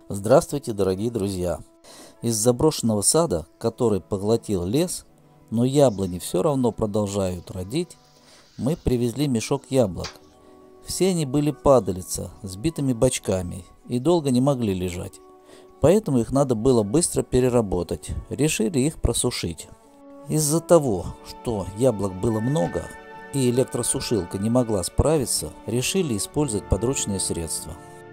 Здравствуйте, дорогие друзья! Из заброшенного сада, который поглотил лес, но яблони все равно продолжают родить, мы привезли мешок яблок. Все они были падалица, с битыми бочками и долго не могли лежать. Поэтому их надо было быстро переработать. Решили их просушить. Из-за того, что яблок было много и электросушилка не могла справиться, решили использовать подручные средства.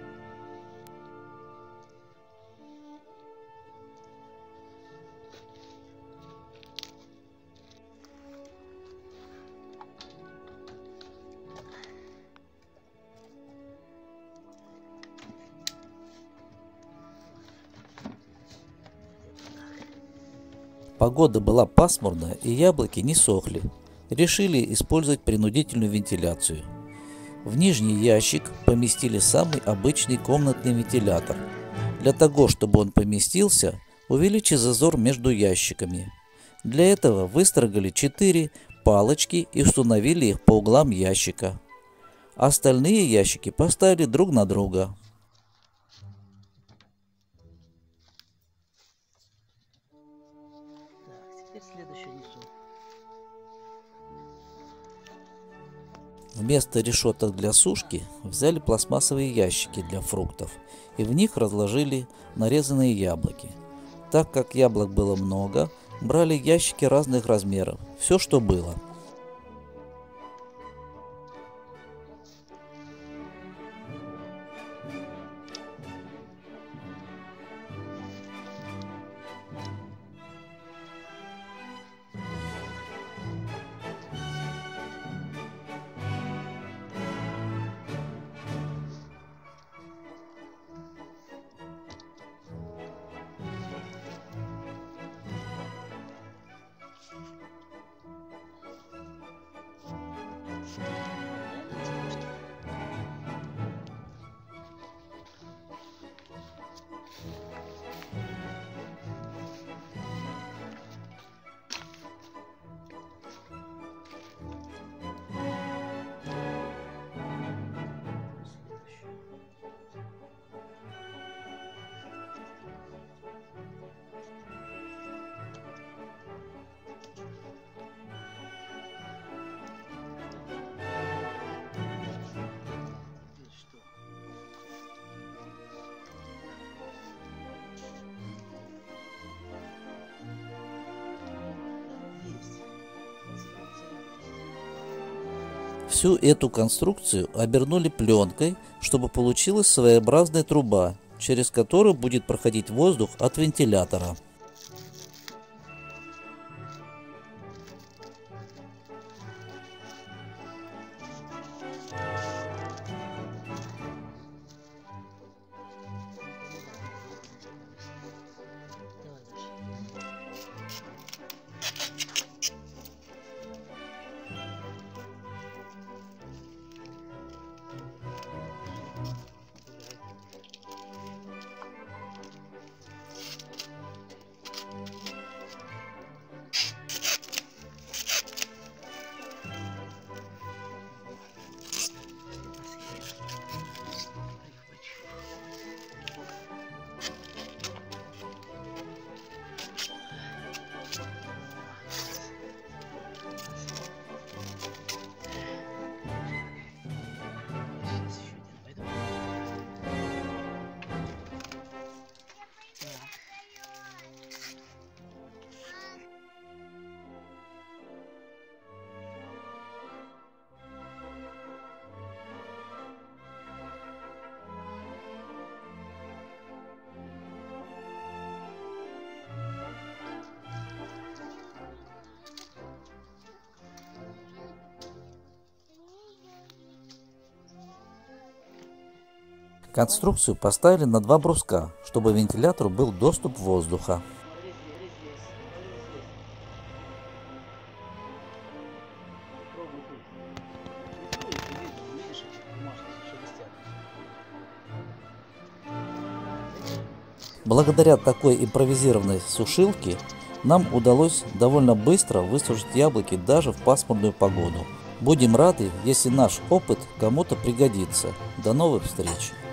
Погода была пасмурная, и яблоки не сохли. Решили использовать принудительную вентиляцию. В нижний ящик поместили самый обычный комнатный вентилятор. Для того, чтобы он поместился, увеличить зазор между ящиками. Для этого выстрогали 4 палочки и установили их по углам ящика. Остальные ящики поставили друг на друга. Вместо решеток для сушки взяли пластмассовые ящики для фруктов и в них разложили нарезанные яблоки. Так как яблок было много, брали ящики разных размеров, все что было. Всю эту конструкцию обернули пленкой, чтобы получилась своеобразная труба, через которую будет проходить воздух от вентилятора. Конструкцию поставили на 2 бруска, чтобы вентилятору был доступ воздуха. Благодаря такой импровизированной сушилке нам удалось довольно быстро высушить яблоки даже в пасмурную погоду. Будем рады, если наш опыт кому-то пригодится. До новых встреч!